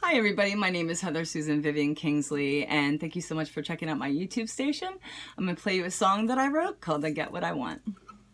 Hi everybody, my name is Susan Vivian Kingsley, and thank you so much for checking out my YouTube station. I'm going to play you a song that I wrote called I Get What I Want.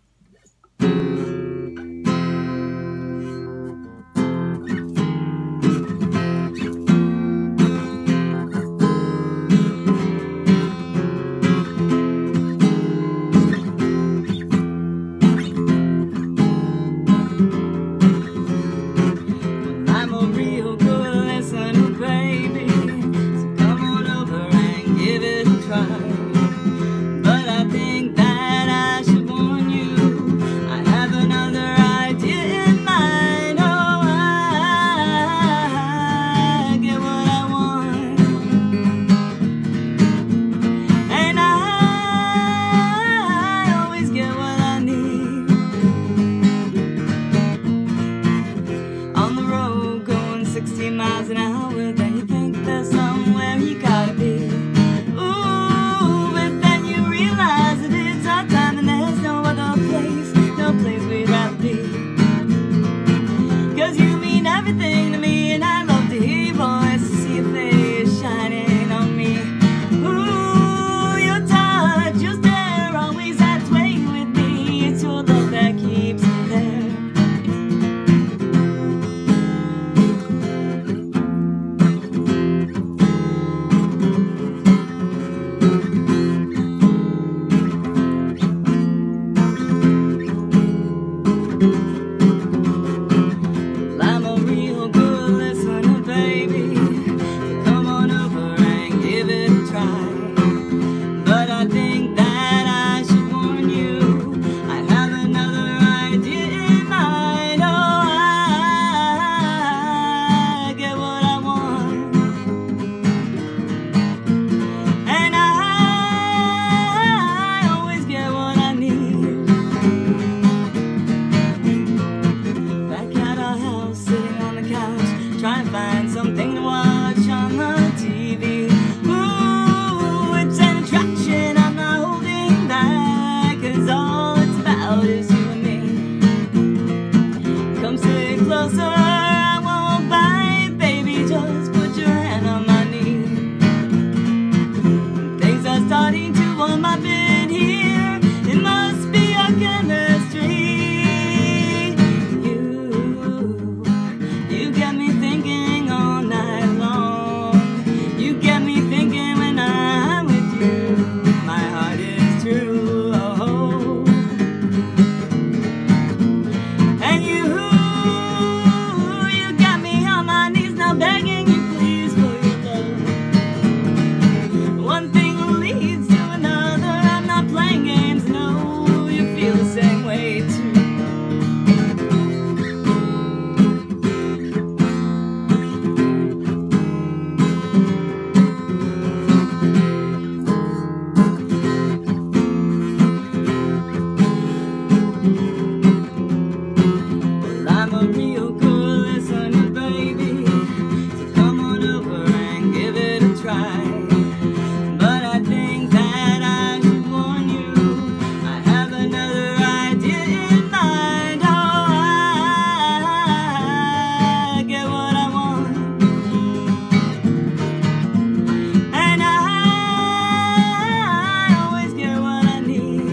Miles an hour, then you think there's somewhere you gotta be. Ooh, but then you realize that it's our time and there's no other place, no place we'd rather be. 'Cause you mean everything to me, and I love to hear your voice, to see your face shining on me. Ooh, your touch, your stare, always had to wait with me. It's your love that keeps me there. Trying to find something to watch on the TV. Ooh, it's an attraction, I'm not holding back, 'cause all it's about is you and me. Come sit closer, I won't bite, baby, just put your hand on my knee. Things are starting to warm up in here, it must be our chemistry. You get me thinking all night long. You get me thinking when I'm with you. My heart is true. Oh. And you got me on my knees now, begging you please for your love. One thing leads to another. I'm not playing games, no. You feel the same way too. But I think that I should warn you, I have another idea in mind. Oh, I get what I want, and I always get what I need.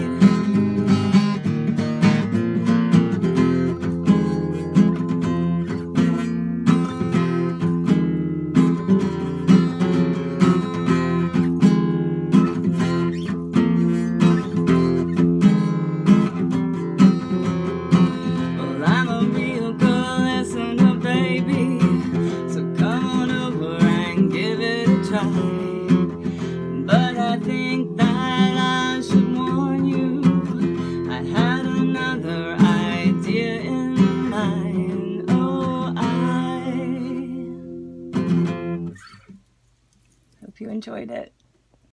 But I think that I should warn you, I had another idea in mind. Oh, I hope you enjoyed it.